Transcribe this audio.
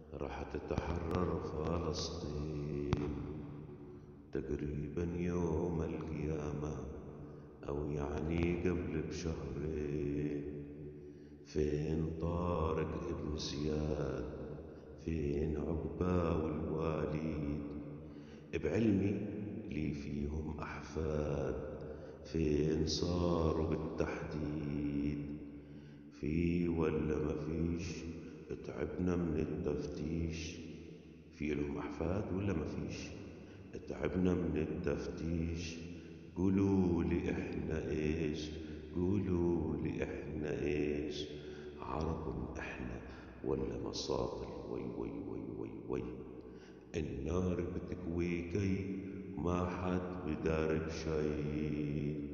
راح تتحرر فلسطين تقريبا يوم القيامة، أو يعني قبل بشهرين. فين طارق ابن زياد؟ فين عقبة والواليد؟ بعلمي لي فيهم أحفاد، فين صاروا بالتحديد؟ في ولا مفيش؟ تعبنا من التفتيش. في لهم أحفاد ولا مفيش؟ تعبنا من التفتيش. قولوا لي احنا ايش؟ قولوا لي احنا ايش؟ عرب احنا ولا مصاطل؟ وي وي وي وي وي. النار بتكوي كي ما حد بدار بشي.